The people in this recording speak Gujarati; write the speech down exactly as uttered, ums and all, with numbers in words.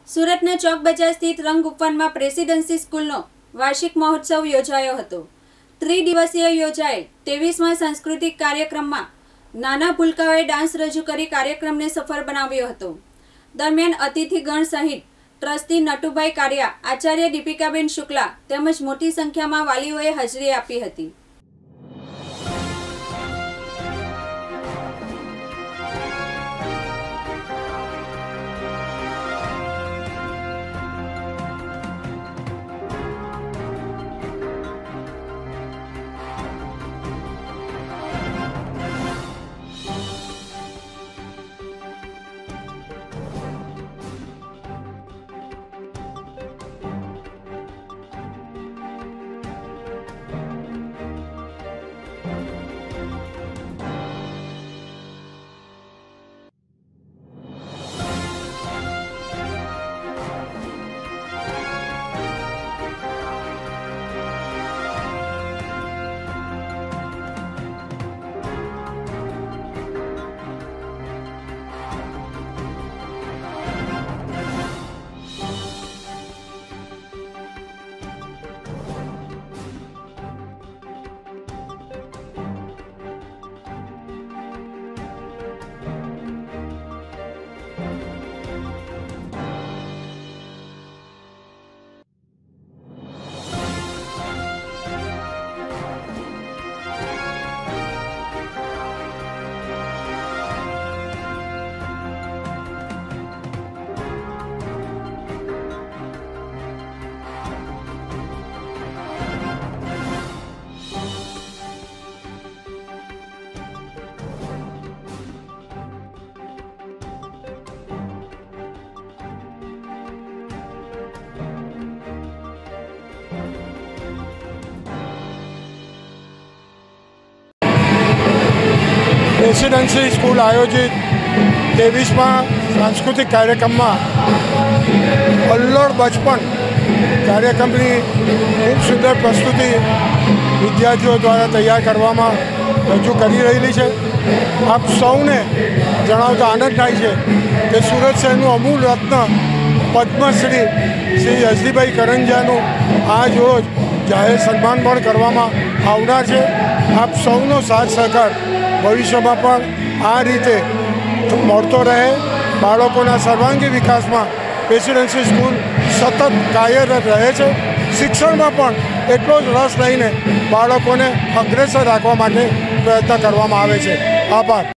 સુરતના ચોક બજાર સ્થિત રંગ ઉપવનમાં પ્રેસિડેન્સી સ્કૂલનો વાર્ષિક મહોત્સવ યોજાયો હતો। ત્રિદિવસીય યોજાયેલ ત્રેવીસમાં સાંસ્કૃતિક કાર્યક્રમમાં નાના ભૂલકાઓએ ડાન્સ રજૂ કરી કાર્યક્રમને સફળ બનાવ્યો હતો। દરમિયાન અતિથિગણ સહિત ટ્રસ્ટી નટુભાઈ કારિયા, આચાર્ય દીપિકાબેન શુક્લા તેમજ મોટી સંખ્યામાં વાલીઓએ હાજરી આપી હતી। રેસિડેન્સી સ્કૂલ આયોજિત ત્રેવીસમાં સાંસ્કૃતિક કાર્યક્રમમાં અલ્લોડ બચપન કાર્યક્રમની ખૂબ સુંદર પ્રસ્તુતિ વિદ્યાર્થીઓ દ્વારા તૈયાર કરવામાં રજૂ કરી રહેલી છે। આપ સૌને જણાવતા આનંદ થાય છે કે સુરત શહેરનું અમૂલ રત્ન પદ્મશ્રી શ્રી યશદીભાઈ કરંજાનું આજ રોજ જાહેર સન્માન પણ કરવામાં આવનાર છે। આપ સૌનો સાથ સહકાર ભવિષ્યમાં પણ આ રીતે મળતો રહે। બાળકોના સર્વાંગી વિકાસમાં પ્રેસિડેન્સી સ્કૂલ સતત કાર્યરત રહે છે। શિક્ષણમાં પણ એટલો જ રસ લઈને બાળકોને અગ્રેસર રાખવા માટે પ્રયત્ન કરવામાં આવે છે। આભાર।